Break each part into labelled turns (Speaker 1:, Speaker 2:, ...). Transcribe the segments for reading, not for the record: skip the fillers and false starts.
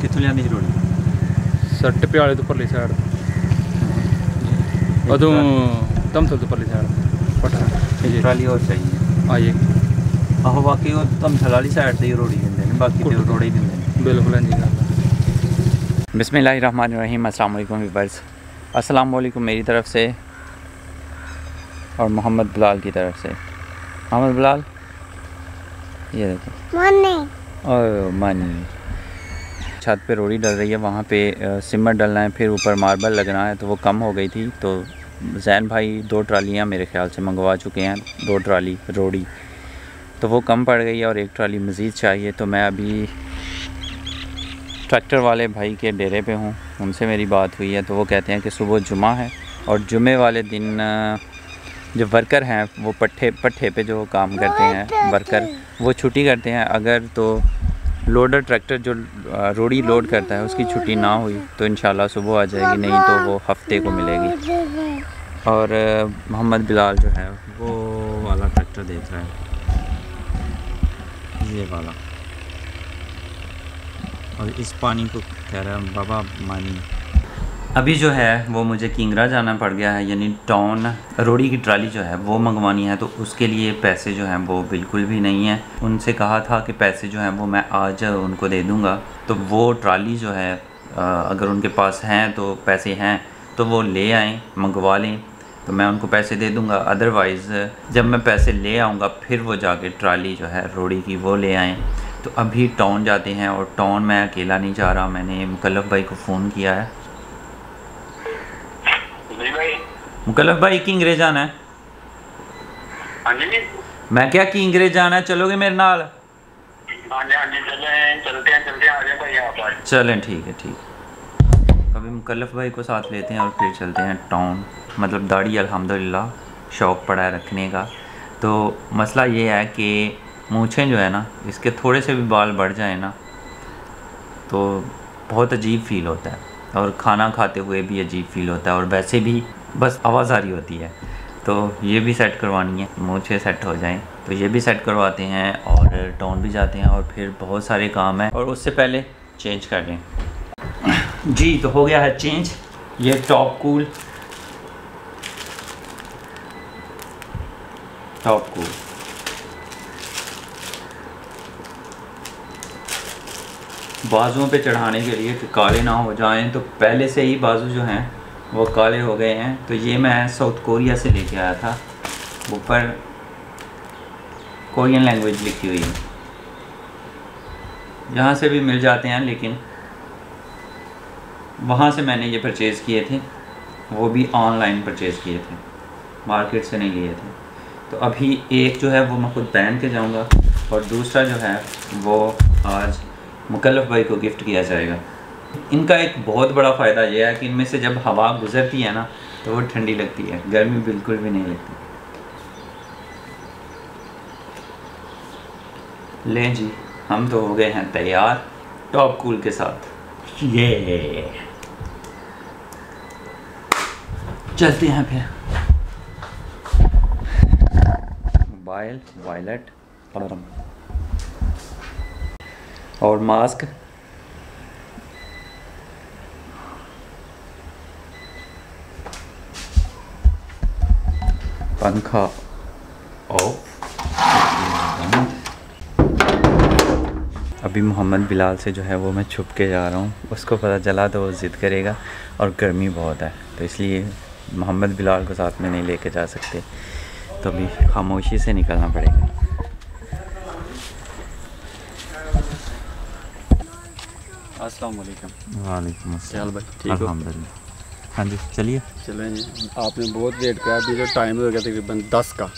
Speaker 1: कितों लिया रोटी
Speaker 2: सट्ट प्याले तो परली साइड उदू धमसल तो परली साइड पट्टा
Speaker 1: ट्राली और चाहिए
Speaker 2: आइए
Speaker 1: आहो बाकी वो धमसल वाली साइड से ही रोड़ी देंगे ने बाकी तो रोड़े ही देंगे
Speaker 2: बिल्कुल जी गल।
Speaker 1: बिस्मिल्लाहिर्रहमानिर्रहीम अस्सलाम वालेकुम व्यूअर्स, अस्सलाम वालेकुम मेरी तरफ से और मोहम्मद बिलाल की तरफ से। मोहम्मद बिलाल ये देखो और मनी छत पे रोड़ी डल रही है, वहाँ पे सिमर डलना है, फिर ऊपर मार्बल लगना है, तो वो कम हो गई थी। तो जैन भाई 2 ट्रालियाँ मेरे ख्याल से मंगवा चुके हैं, 2 ट्राली रोड़ी, तो वो कम पड़ गई है और 1 ट्राली मज़ीद चाहिए। तो मैं अभी ट्रैक्टर वाले भाई के डेरे पे हूँ, उनसे मेरी बात हुई है, तो वो कहते हैं कि सुबह जुमा है और जुमे वाले दिन जो वर्कर हैं वो पट्ठे पे जो काम करते हैं वर्कर, वो छुट्टी करते हैं। अगर तो लोडर ट्रैक्टर जो रोड़ी लोड करता है उसकी छुट्टी ना हुई तो इंशाल्लाह सुबह आ जाएगी, नहीं तो वो हफ्ते को मिलेगी। और मोहम्मद बिलाल जो है वो वाला ट्रैक्टर देख रहा है, ये वाला, और इस पानी को कह रहा है बाबा मानी। अभी जो है वो मुझे किंगरा जाना पड़ गया है, यानी टाउन रोड़ी की ट्राली जो है वो मंगवानी है, तो उसके लिए पैसे जो हैं वो बिल्कुल भी नहीं है। उनसे कहा था कि पैसे जो हैं वो मैं आज उनको दे दूंगा, तो वो ट्राली जो है अगर उनके पास हैं तो पैसे हैं तो वो ले आएँ, मंगवा लें, तो मैं उनको पैसे दे दूंगा। अदरवाइज़ जब मैं पैसे ले आऊँगा फिर वो जाके ट्राली जो है रोड़ी की वो ले आएँ। तो अभी टाउन जाते हैं, और टाउन मैं अकेला नहीं जा रहा, मैंने मुकल्लफ़ भाई को फ़ोन किया है। मुकल्लफ़ भाई किंगरे जाना है?
Speaker 3: हाँ जी,
Speaker 1: मैं क्या किंगरे जाना है, चलोगे मेरे नाल?
Speaker 3: हाँ जी चलते हैं आ जाए भाई आप आज।
Speaker 1: चलें ठीक है। अभी मुकल्लफ़ भाई को साथ लेते हैं और फिर चलते हैं टाउन। मतलब दाढ़ी अल्हम्दुलिल्लाह शौक़ पड़ा है रखने का, तो मसला ये है कि मूँछें जो है ना, इसके थोड़े से भी बाल बढ़ जाए ना तो बहुत अजीब फ़ील होता है, और खाना खाते हुए भी अजीब फ़ील होता है, और वैसे भी बस आवाज़ आ रही होती है। तो ये भी सेट करवानी है, मूँछें सेट हो जाएं तो ये भी सेट करवाते हैं, और टाउन भी जाते हैं, और फिर बहुत सारे काम हैं, और उससे पहले चेंज कर लें जी। तो हो गया है चेंज, ये टॉप कूल बाजुओं पे चढ़ाने के लिए कि काले ना हो जाएं, तो पहले से ही बाजू जो हैं वो काले हो गए हैं। तो ये मैं साउथ कोरिया से लेके आया था, ऊपर कोरियन लैंग्वेज लिखी हुई है, यहाँ से भी मिल जाते हैं, लेकिन वहाँ से मैंने ये परचेज़ किए थे, वो भी ऑनलाइन परचेज़ किए थे, मार्केट से नहीं लिए थे। तो अभी एक जो है वो मैं खुद पहन के जाऊँगा, और दूसरा जो है वो आज मुकल्लफ़ भाई को गिफ्ट किया जाएगा। इनका एक बहुत बड़ा फ़ायदा ये है कि इनमें से जब हवा गुज़रती है ना तो वो ठंडी लगती है, गर्मी बिल्कुल भी नहीं लगती। लें जी, हम तो हो गए हैं तैयार टॉप कूल के साथ। ये चलते हैं फिर। मोबाइल, वॉलेट और मास्क, पंखा ऑफ। अभी मोहम्मद बिलाल से जो है वो मैं छुप के जा रहा हूँ, उसको पता चला तो वो ज़िद करेगा, और गर्मी बहुत है तो इसलिए मोहम्मद बिलाल को साथ में नहीं लेके जा सकते, तो अभी खामोशी से निकलना पड़ेगा। अस्सलाम वालेकुम।
Speaker 2: वालेकुम अस्सलाम
Speaker 1: भाई, ठीक हो?
Speaker 2: अल्हम्दुलिल्लाह। हाँ जी चलिए।
Speaker 4: चलें जी, आपने बहुत वेट किया, अभी तो टाइम हो गया तकरीबन 10 का।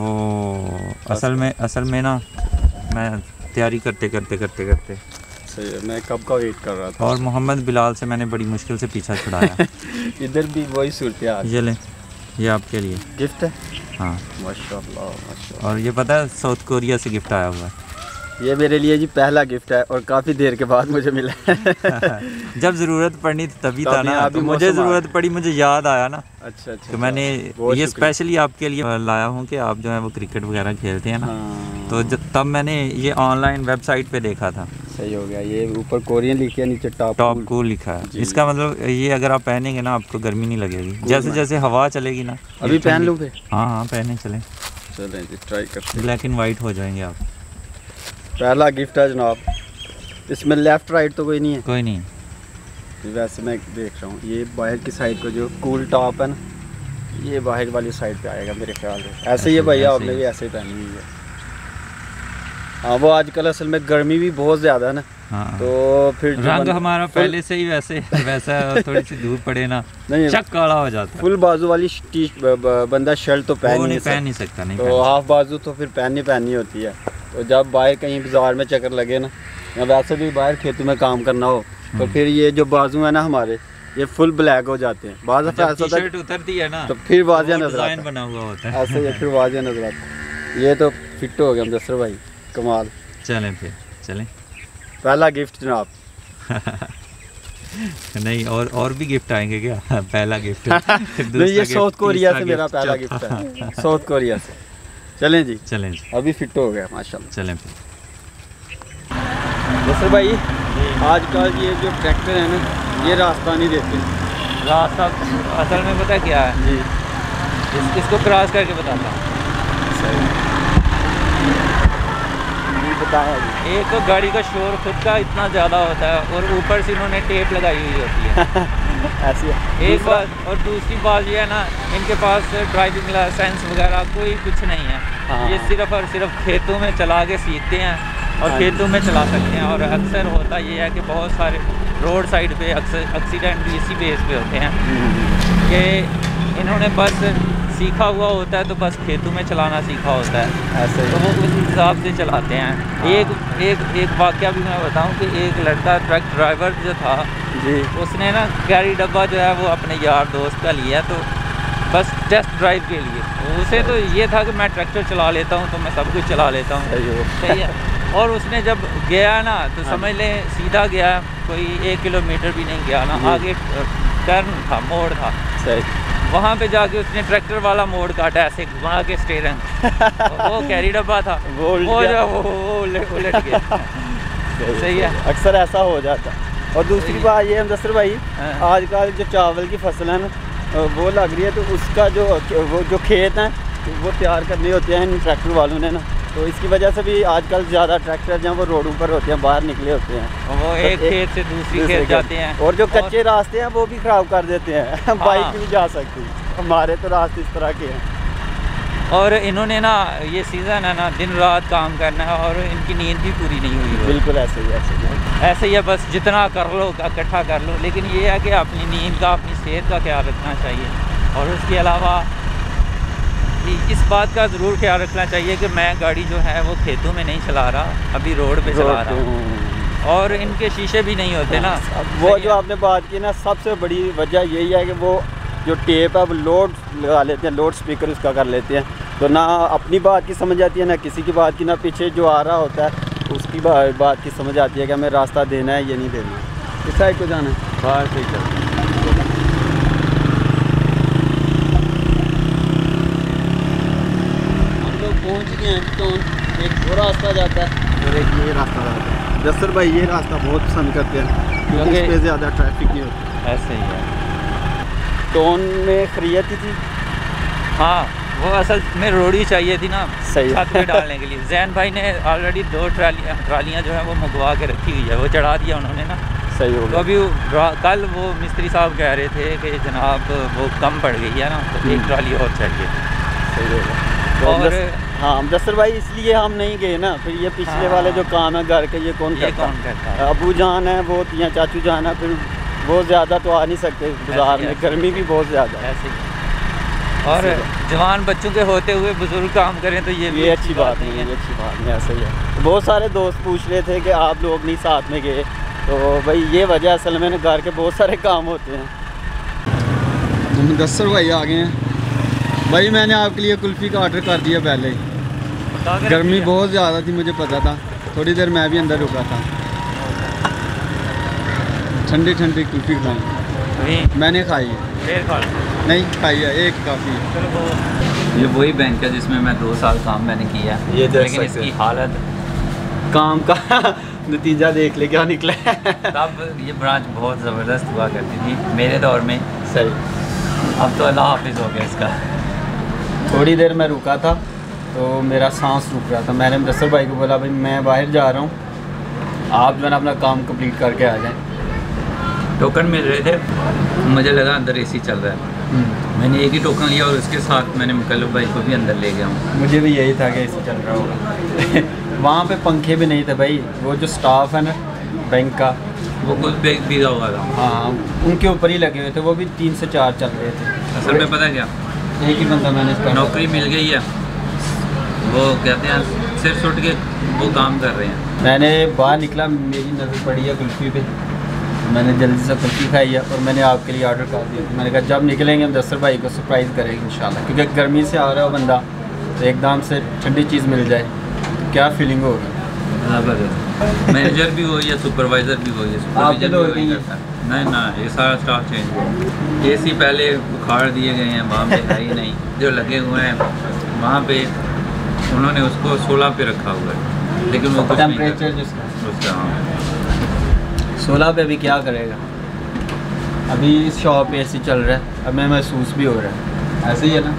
Speaker 2: असल में ना मैं तैयारी करते
Speaker 4: सही है, मैं कब का वेट कर रहा था,
Speaker 2: और मोहम्मद बिलाल से मैंने बड़ी मुश्किल से पीछा छुड़ाया।
Speaker 4: इधर भी वही सूरत हाल।
Speaker 2: ये लें, ये आपके लिए
Speaker 4: गिफ्ट है।
Speaker 2: हाँ
Speaker 4: माशाल्लाह माशाल्लाह।
Speaker 2: और ये पता है साउथ कोरिया से गिफ्ट आया हुआ है।
Speaker 4: ये मेरे लिए जी पहला गिफ्ट है, और काफ़ी देर के बाद मुझे मिला है।
Speaker 2: जब ज़रूरत पड़नी तभी था ना,
Speaker 4: अभी
Speaker 2: तो मुझे ज़रूरत पड़ी, मुझे याद आया ना,
Speaker 4: अच्छा अच्छा,
Speaker 2: तो मैंने ये स्पेशली आपके लिए लाया हूँ कि आप जो है वो क्रिकेट वगैरह खेलते हैं ना, तो तब मैंने ये ऑनलाइन वेबसाइट पे देखा था,
Speaker 4: सही हो गया। ये ऊपर कोरियन लिखा है, नीचे
Speaker 1: टॉप कूल लिखा है। इसका मतलब ये अगर आप पहनेंगे ना आपको गर्मी नहीं लगेगी। जैसे जैसे हवा चलेगी ना।
Speaker 4: अभी पहन लूँ फिर?
Speaker 1: हाँ पहने चलें
Speaker 4: जी, ट्राई करते हैं।
Speaker 1: ब्लैक एंड वाइट हो जाएंगे आप।
Speaker 4: पहला गिफ्ट है जनाब। इसमें लेफ़्ट राइट तो कोई नहीं है?
Speaker 1: कोई नहीं।
Speaker 4: वैसे मैं देख रहा हूँ ये बाहर की साइड को जो कूल टॉप है ना, ये बाहर वाली साइड पे आएगा मेरे ख्याल से। ऐसे ही है भैया, आपने भी ऐसे ही पहनी हुई है। हाँ वो आजकल असल में गर्मी भी बहुत ज़्यादा है ना।
Speaker 1: हाँ।
Speaker 4: तो फिर
Speaker 1: रंग हमारा पहले से ही वैसा थोड़ी सी धूप पड़े ना चक काला हो जाता है।
Speaker 4: फुल बाजू वाली बंदा शर्ट तो पहन नहीं सकता।
Speaker 1: नहीं
Speaker 4: तो हाफ बाजू तो फिर पहननी होती है। तो जब बाहर कहीं बाजार में चक्कर लगे ना, या वैसे भी बाहर खेतों में काम करना हो, तो फिर ये जो बाजू है ना हमारे, ये फुल ब्लैक हो जाते हैं। बाद
Speaker 1: टी-शर्ट उतरती है ना
Speaker 4: तो फिर वाजिया नजर आता
Speaker 1: है, बना हुआ होता है
Speaker 4: ऐसे ही, फिर वाजिया नजर आता है। ये तो फिट हो गया मुदस्सिर भाई, कमाल।
Speaker 1: चलें फिर चलें।
Speaker 4: पहला गिफ्ट जनाब।
Speaker 1: नहीं और भी गिफ्ट आएंगे क्या? पहला गिफ्ट
Speaker 4: नहीं, ये साउथ कोरिया से मेरा पहला गिफ्ट है, साउथ कोरिया से। चलें जी,
Speaker 1: चलें जी।
Speaker 4: अभी फिट हो गया माशाल्लाह।
Speaker 1: चलें फिर।
Speaker 4: मुदस्सिर भाई आजकल ये जो ट्रैक्टर है ना, ये रास्ता नहीं देते।
Speaker 1: रास्ता असल में पता क्या है
Speaker 4: जी,
Speaker 1: इसको क्रॉस करके बताता हूँ।
Speaker 4: बताया जी।
Speaker 1: एक तो गाड़ी का शोर खुद का इतना ज़्यादा होता है और ऊपर से इन्होंने टेप लगाई हुई होती है।
Speaker 4: ऐसी है
Speaker 1: एक बात। और दूसरी बात ये है ना, इनके पास ड्राइविंग लाइसेंस वगैरह कोई कुछ नहीं है।
Speaker 4: हाँ।
Speaker 1: ये सिर्फ और सिर्फ खेतों में चला के सीखते हैं और खेतों में चला सकते हैं। और अक्सर होता ये है कि बहुत सारे रोड साइड पे अक्सर एक्सीडेंट भी इसी बेस पे होते हैं कि इन्होंने बस सीखा हुआ होता है, तो बस खेतों में चलाना सीखा होता है
Speaker 4: ऐसे
Speaker 1: तो वो उस हिसाब से चलाते हैं।
Speaker 4: हाँ।
Speaker 1: एक वाक़या भी मैं बताऊं कि एक लड़का ट्रक ड्राइवर जो था
Speaker 4: जी,
Speaker 1: उसने ना कैरी डब्बा जो है वो अपने यार दोस्त का लिया, तो बस टेस्ट ड्राइव के लिए। उसे तो ये था कि मैं ट्रैक्टर चला लेता हूँ तो मैं सब कुछ चला लेता हूँ, सही है। और उसने जब गया ना तो समझ लें सीधा गया, कोई 1 किलोमीटर भी नहीं गया ना, आगे टर्न था, मोड़ था,
Speaker 4: सही।
Speaker 1: वहाँ पे जाके उसने ट्रैक्टर वाला मोड़ काटा ऐसे घुमा के स्टीयरिंग। वो कैरी डब्बा था, वो उलट गया। सही है,
Speaker 4: अक्सर ऐसा हो जाता। और दूसरी बात ये मुदस्सिर भाई, आजकल जो चावल की फसल है ना वो लग रही है, तो उसका वो जो खेत हैं वो तैयार करने होते हैं इन ट्रैक्टर वालों ने ना, तो इसकी वजह से भी आजकल ज़्यादा ट्रैक्टर जहाँ वो रोडों पर होते हैं, बाहर निकले होते हैं,
Speaker 1: वो एक खेत से दूसरी खेत जाते हैं।
Speaker 4: और जो कच्चे रास्ते हैं वो भी ख़राब कर देते हैं। बाइक भी जा सकती है, हमारे तो रास्ते इस तरह के हैं।
Speaker 1: और इन्होंने ना ये सीज़न है ना, दिन रात काम करना है और इनकी नींद भी पूरी नहीं हुई।
Speaker 4: बिल्कुल ऐसे ही
Speaker 1: है, बस जितना कर लो इकट्ठा कर लो, लेकिन ये है कि अपनी नींद का, अपनी सेहत का ख्याल रखना चाहिए। और उसके अलावा इस बात का ज़रूर ख्याल रखना चाहिए कि मैं गाड़ी जो है वो खेतों में नहीं चला रहा, अभी रोड पे चला रहा हूँ। और इनके शीशे भी नहीं होते ना।
Speaker 4: वो जो आपने बात की ना, सबसे बड़ी वजह यही है कि वो जो टेप है वो लोड लगा लेते हैं, लाउड स्पीकर उसका कर लेते हैं, तो ना अपनी बात की समझ आती है ना किसी की बात की, ना पीछे जो आ रहा होता है उसकी बात की समझ आती है कि हमें रास्ता देना है ये नहीं देना है, इस साइड को जाना है, बाहर से चलते हैं। हम लोग पहुँच गए हैं, तो एक वो रास्ता जाता है और एक ये रास्ता जाता है। मुदस्सिर भाई ये रास्ता बहुत पसंद करते हैं क्योंकि इस पर ज़्यादा ट्रैफिक नहीं होती।
Speaker 1: ऐसे ही है।
Speaker 4: टोन में खरीदी थी।
Speaker 1: हाँ, वो असल में रोड़ी चाहिए थी ना
Speaker 4: सही
Speaker 1: छत पे डालने के लिए। जैन भाई ने ऑलरेडी 2 ट्रालियाँ जो है वो मंगवा के रखी हुई है, वो चढ़ा दिया उन्होंने ना।
Speaker 4: सही हो
Speaker 1: तो अभी कल वो मिस्त्री साहब कह रहे थे कि जनाब वो कम पड़ गई है ना, तो 1 ट्राली और चाहिए।
Speaker 4: सही होगा। तो
Speaker 1: और
Speaker 4: हाँ मुदस्सिर भाई इसलिए हम नहीं गए ना, फिर ये पिछले वाले जो काम है घर के ये कौन करता है? अबू जान है वो या चाचू जान है, फिर वो ज़्यादा तो आ नहीं सकते बाजार में, गर्मी भी बहुत ज़्यादा है।
Speaker 1: ऐसे और जवान बच्चों के होते हुए बुजुर्ग काम करें तो ये
Speaker 4: अच्छी बात नहीं है, ये अच्छी बात नहीं, ऐसा ही है। तो बहुत सारे दोस्त पूछ रहे थे कि आप लोग नहीं साथ में गए, तो भाई ये वजह असल में घर के बहुत सारे काम होते हैं। तो मुदस्सिर भाई आ गए हैं। भाई मैंने आपके लिए कुल्फ़ी का ऑर्डर कर दिया पहले ही, गर्मी बहुत ज़्यादा थी मुझे पता था, थोड़ी देर मैं भी अंदर रुका था, ठंडी ठंडी कुल्फ़ी खाई, मैंने खाई है, नहीं खाई है, एक काफ़ी।
Speaker 1: ये वही बैंक है जिसमें मैं 2 साल काम मैंने किया,
Speaker 4: ये
Speaker 1: लेकिन इसकी हालत
Speaker 4: काम का नतीजा देख ले क्या निकला है।
Speaker 1: तब ये ब्रांच बहुत ज़बरदस्त हुआ करती थी मेरे दौर में।
Speaker 4: सही।
Speaker 1: अब तो अल्लाह हाफिज़ हो गया इसका।
Speaker 4: थोड़ी देर मैं रुका था तो मेरा सांस रुक रहा था। मैंने मुदस्सिर भाई को बोला भाई मैं बाहर जा रहा हूँ, आप जो है ना अपना काम कंप्लीट करके आ जाएं।
Speaker 1: टोकन मिल रहे थे, मुझे लगा अंदर एसी चल रहा है, मैंने एक ही टोकन लिया और उसके साथ मैंने मुकल्लफ भाई को भी अंदर ले गया हूँ।
Speaker 4: मुझे भी यही था कि एसी चल रहा होगा। वहाँ पे पंखे भी नहीं थे भाई, वो जो स्टाफ है ना बैंक का
Speaker 1: वो कुछ बैग भीगा हुआ था।
Speaker 4: हाँ उनके ऊपर ही लगे हुए थे, वो भी 3 से 4 चल रहे थे।
Speaker 1: असल में पता क्या,
Speaker 4: एक ही बंदा मैंने इसका
Speaker 1: नौकरी मिल गई है, वो कहते हैं सिर सुट के वो काम कर रहे हैं।
Speaker 4: मैंने बाहर निकला, मेरी नज़र पड़ी है कुल्फ़ी पे, मैंने जल्दी से कुल्फ़ी खाई है और मैंने आपके लिए ऑर्डर कर दिया। मैंने कहा जब निकलेंगे मुदस्सिर भाई को सरप्राइज़ करेंगे इंशाल्लाह, क्योंकि गर्मी से आ रहा है बंदा तो एकदम से ठंडी चीज़ मिल जाए तो क्या फीलिंग होगी।
Speaker 1: मैनेजर भी हो या सुपरवाइज़र भी हो, या
Speaker 4: आपके
Speaker 1: सुपरवाइजर
Speaker 4: तो
Speaker 1: भी वही करता है। नहीं ना, ये सारा स्टाफ चेंज हुआ। एसी पहले उखाड़ दिए गए हैं, वहाँ पे है ही नहीं, जो लगे हुए हैं वहाँ पे उन्होंने उसको 16 पे रखा हुआ है, लेकिन वो कुछ नहीं
Speaker 4: टेम्परेचर
Speaker 1: करता
Speaker 4: जिसका
Speaker 1: उसका। हाँ
Speaker 4: 16 पे भी क्या करेगा। अभी इस शॉप पे एसी चल रहा है, हमें महसूस भी हो रहा है, ऐसे ही है ना।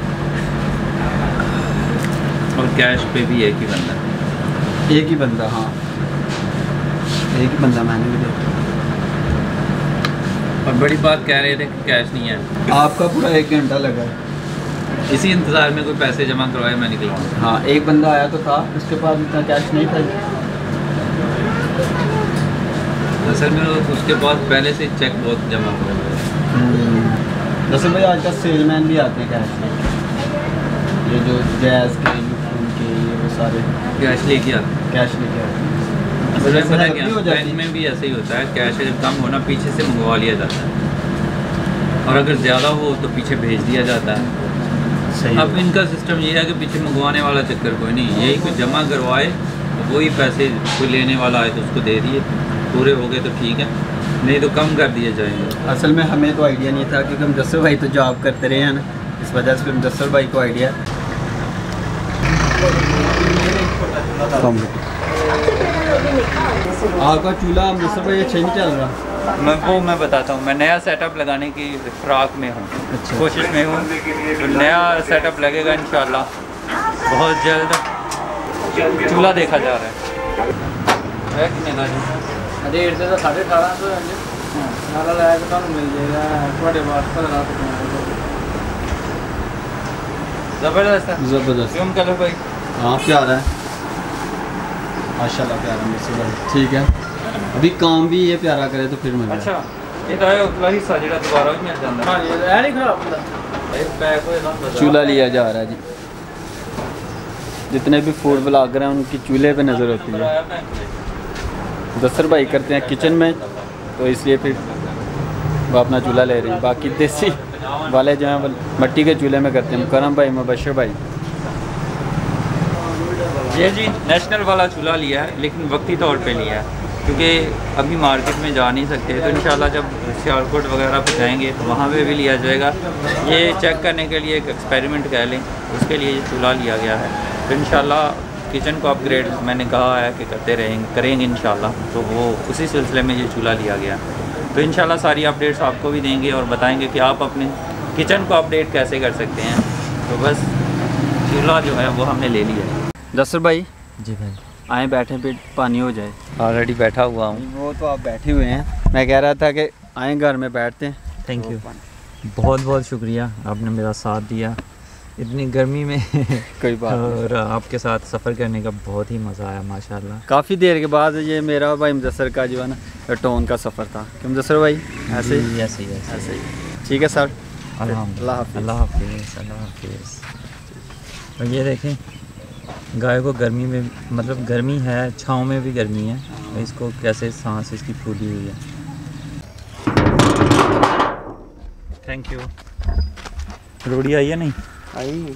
Speaker 1: और कैश पे भी एक ही बंदा है।
Speaker 4: एक ही बंदा, हाँ एक ही बंदा मैंने भी देखा।
Speaker 1: और बड़ी बात कह रहे थे कि कैश नहीं है,
Speaker 4: आपका पूरा 1 घंटा लगा है।
Speaker 1: इसी इंतज़ार में कोई पैसे जमा करवाए मैं निकला हूँ।
Speaker 4: हाँ एक बंदा आया तो था, उसके पास इतना कैश नहीं था।
Speaker 1: असल में उसके पास पहले से चेक बहुत जमा हुआ है।
Speaker 4: जैसे भाई आजकल सेलमैन भी आते हैं कैश में, ये जो जैज़ के यूफोन के ये वो सारे
Speaker 1: कैश लेके आते
Speaker 4: कैश लेके आते हैं।
Speaker 1: असल में पता है क्या,
Speaker 4: हो
Speaker 1: बैंक
Speaker 4: जाती है।
Speaker 1: में भी ऐसे ही होता है, कैश जब कम होना पीछे से मंगवा लिया जाता है, और अगर ज़्यादा हो तो पीछे भेज दिया जाता है।
Speaker 4: सही।
Speaker 1: अब इनका सिस्टम ये है कि पीछे मंगवाने वाला चक्कर कोई नहीं, यही कुछ जमा करवाए तो वही पैसे कोई लेने वाला आए तो उसको दे दिए, पूरे हो गए तो ठीक है, नहीं तो कम कर दिए जाएंगे।
Speaker 4: असल में हमें तो आइडिया नहीं था, क्योंकि मुदस्सिर भाई तो जॉब करते रहे हैं ना, इस वजह से मुदस्सिर भाई को आइडिया। आपका चूल्हा मुदस्सिर भाई अच्छा नहीं चल रहा।
Speaker 1: मैं बताता हूँ, मैं नया सेटअप लगाने की फ़िराक में हूँ,
Speaker 4: अच्छा।
Speaker 1: कोशिश में हूँ, तो नया सेटअप लगेगा इंशाल्लाह बहुत जल्द। चूल्हा देखा जा रहा है कितने का जी?
Speaker 2: रेट से 1850 नाला लाया तो मिल जाएगा थोड़े बात 1500।
Speaker 1: ज़बरदस्त है,
Speaker 4: ज़बरदस्त।
Speaker 1: क्यों कलर भाई?
Speaker 4: हाँ प्यारा है माशाल्लाह, प्यारा मुदस्सिर भाई। ठीक है, अभी काम भी ये प्यारा करे तो फिर मिल जाए।
Speaker 1: अच्छा ये तो है उतला हिस्सा जो दोबारा भी मिल जाता
Speaker 2: हाँ ये है नहीं खराब होता।
Speaker 1: एक बैग होए ना बता।
Speaker 4: चूल्हा लिया जा रहा है जी। जितने भी फूड ब्लॉगर हैं उनकी चूल्हे पे नज़र होती है। मुदस्सिर भाई करते हैं किचन में, तो इसलिए फिर वो अपना चूल्हा ले रहे हैं। बाकी देसी वाले जो हैं वो मिट्टी के चूल्हे में करते हैं। मुकरम भाई, मुबशर भाई।
Speaker 1: ये जी नेशनल वाला चूल्हा लिया है, लेकिन वक्ती तौर पे लिया है, क्योंकि अभी मार्केट में जा नहीं सकते, तो इंशाल्लाह जब सियालकोट वगैरह पे जाएंगे तो वहाँ पे भी लिया जाएगा। ये चेक करने के लिए एक एक्सपेरिमेंट कह लें, उसके लिए ये चूल्हा लिया गया है। तो इंशाल्लाह किचन को अपग्रेड मैंने कहा है कि करते करेंगे इंशाल्लाह, तो वो उसी सिलसिले में ये चूल्हा लिया गया। तो इंशाल्लाह सारी अपडेट्स आपको भी देंगे और बताएंगे कि आप अपने किचन को अपडेट कैसे कर सकते हैं। तो बस चूल्हा जो है वो हमने ले लिया है।
Speaker 4: मुदस्सिर भाई
Speaker 1: जी भाई,
Speaker 4: आए बैठे पे पानी हो जाए।
Speaker 1: ऑलरेडी बैठा हुआ हूँ।
Speaker 4: वो तो आप बैठे हुए हैं, मैं कह रहा था कि आए घर में बैठते हैं।
Speaker 1: थैंक यू, बहुत बहुत शुक्रिया, आपने मेरा साथ दिया इतनी गर्मी में।
Speaker 4: कोई बात नहीं।
Speaker 1: और आपके साथ सफ़र करने का बहुत ही मज़ा आया माशाल्लाह।
Speaker 4: काफ़ी देर के बाद ये मेरा भाई मुदस्सिर का जो है ना टोन का सफ़र था। क्यों मुदस्सिर भाई? ऐसे ही
Speaker 1: ऐसे ही
Speaker 4: ऐसे ही। ठीक है सर, अल्लाह हाफ़िज़।
Speaker 1: अल्लाह हाफ़िज़, अल्लाह हाफ़िज़। और ये देखें गाय को गर्मी में, मतलब गर्मी है, छाँव में भी गर्मी है, इसको कैसे सांस इसकी फूली हुई है। Thank you. रोड़ी आई है नहीं
Speaker 4: आई?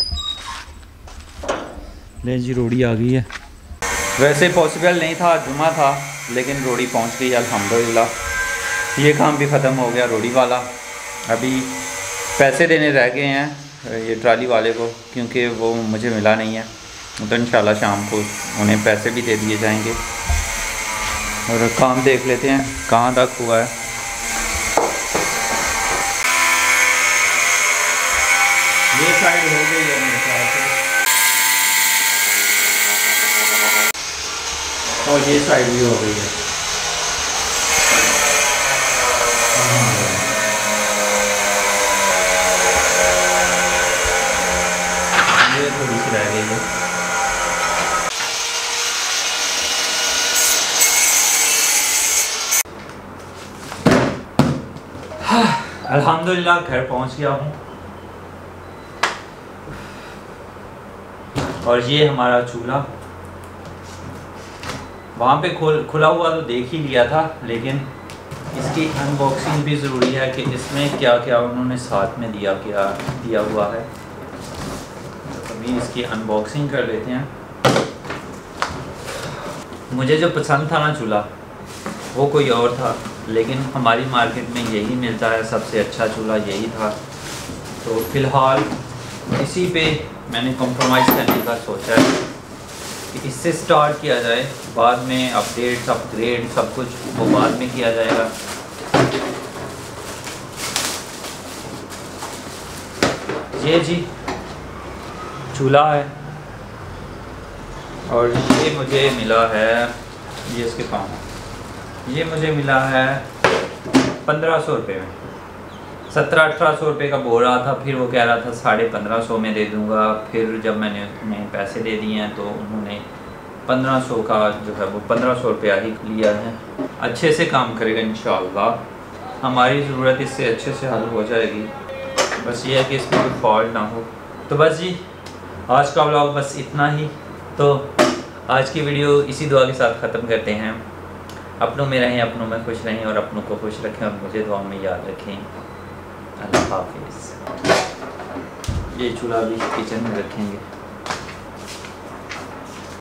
Speaker 1: ले जी रोड़ी आ गई है। वैसे पॉसिबल नहीं था, जुमा था, लेकिन रोड़ी पहुंच गई अल्हम्दुलिल्लाह। ये काम भी ख़त्म हो गया रोड़ी वाला। अभी पैसे देने रह गए हैं ये ट्राली वाले को, क्योंकि वो मुझे मिला नहीं है। तो इंशाल्लाह शाम को उन्हें पैसे भी दे दिए जाएंगे। और काम देख लेते हैं कहाँ तक हुआ है। ये साइड हो गई है मेरे ख्याल से, और ये साइड भी हो गई है। ये थोड़ी सी रह गई है। अल्हम्दुलिल्लाह घर पहुंच गया हूँ, और ये हमारा चूल्हा। वहाँ पे खुला हुआ तो देख ही लिया था, लेकिन इसकी अनबॉक्सिंग भी ज़रूरी है कि इसमें क्या क्या उन्होंने साथ में दिया हुआ है। तो अभी इसकी अनबॉक्सिंग कर लेते हैं। मुझे जो पसंद था ना चूल्हा, वो कोई और था, लेकिन हमारी मार्केट में यही मिलता है, सबसे अच्छा चूल्हा यही था। तो फ़िलहाल इसी पे मैंने कॉम्प्रोमाइज़ करने का सोचा है कि इससे स्टार्ट किया जाए, बाद में अपडेट्स अपग्रेड सब कुछ वो बाद में किया जाएगा। ये जी चूल्हा है, और ये मुझे मिला है, ये इसके पाँव, ये मुझे मिला है 1500 रुपये में। 1700-1800 रुपये का बोल रहा था, फिर वो कह रहा था 1550 में दे दूँगा। फिर जब मैंने उन्हें पैसे दे दिए हैं तो उन्होंने 1500 का जो है वो 1500 रुपया ही लिया है। अच्छे से काम करेगा इंशाअल्लाह, हमारी ज़रूरत इससे अच्छे से हल हो जाएगी। बस ये है कि इसमें कोई फॉल्ट ना हो। तो बस जी आज का व्लॉग बस इतना ही। तो आज की वीडियो इसी दुआ के साथ ख़त्म करते हैं। अपनों में रहें, अपनों में खुश रहें, और अपनों को खुश रखें, और मुझे दुआ में याद रखें। अल्लाह हाफिज़। ये चूल्हा भी किचन में रखेंगे।